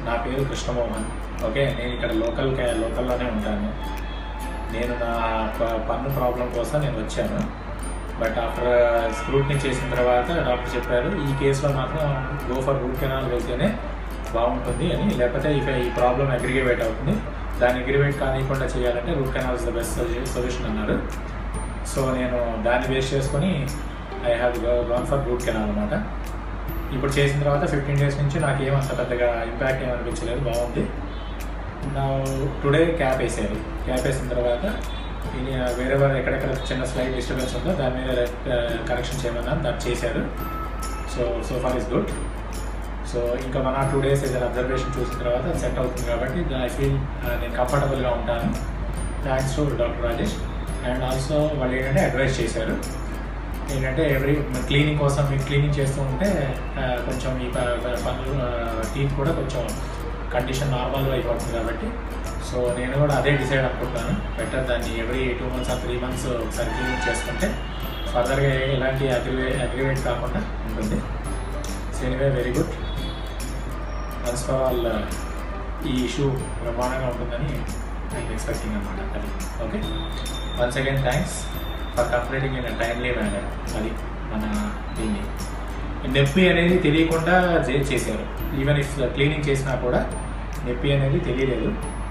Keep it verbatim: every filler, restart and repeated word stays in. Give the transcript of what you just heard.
నా పేరు కృష్ణమోహన్. ఓకే, నేను ఇక్కడ లోకల్ లోకల్లోనే ఉంటాను. నేను నా పన్ను ప్రాబ్లం కోసం నేను వచ్చాను. బట్ ఆఫ్టర్ స్క్రూట్నీ చేసిన తర్వాత డాక్టర్ చెప్పారు ఈ కేసులో మాత్రం గో ఫర్ రూట్ కెనాల్ వెళ్తేనే బాగుంటుంది అని, లేకపోతే ఇక ఈ ప్రాబ్లం అగ్రిగేట్ అవుతుంది, దాన్ని అగ్రిగేట్ కానివ్వకుండా చేయాలంటే root canal is the best solution అన్నారు. సో నేను దాన్ని బేస్ చేసుకొని I have gone for root canal అనమాట. ఇప్పుడు చేసిన తర్వాత ఫిఫ్టీన్ డేస్ నుంచి నాకు ఏమంత పెద్దగా ఇంపాక్ట్ ఏమనిపించలేదు, బాగుంది. నా టుడే క్యాప్ వేసారు. క్యాప్ వేసిన తర్వాత వేరే వారు ఎక్కడెక్కడ చిన్న స్లైడ్ డిస్టర్బెన్స్ ఉందో దాని మీద కరెక్షన్ చేయమన్నాను, దాన్ని చేశారు. So so far is good. So ఇంకా వన్ ఆర్ టూ డేస్ ఏదైనా అబ్జర్వేషన్ చూసిన తర్వాత సెట్ అవుతుంది కాబట్టి ఐ ఫీల్ నేను కంఫర్టబుల్గా ఉంటాను. Thanks to doctor Rajesh. And also వాళ్ళు ఏంటంటే అడ్వైస్ చేశారు ఏంటంటే ఎవ్రీ క్లీనింగ్ కోసం మీకు క్లీనింగ్ చేస్తూ ఉంటే కొంచెం ఈ పనులు టీత్ కూడా కొంచెం కండిషన్ నార్మల్గా అయిపోతుంది కాబట్టి సో నేను కూడా అదే డిసైడ్ అనుకుంటున్నాను. బెటర్ దాన్ని every two months or three months ఒకసారి క్లీనింగ్ చేసుకుంటే ఫర్దర్గా ఎలాంటి అగ్రివే అగ్రివేట్ కాకుండా ఉంటుంది. So anyway very good. Once for all ఈ ఇష్యూ బ్రహ్మాండంగా ఉంటుందని ఐఎమ్ ఎక్స్పెక్టింగ్ అనమాట. అది okay. Once again thanks for completing in timely manner. అది మన దీన్ని నొప్పి అనేది తెలియకుండా చేశారు. ఈవెన్ ఇఫ్ క్లీనింగ్ చేసినా కూడా నొప్పి అనేది తెలియలేదు.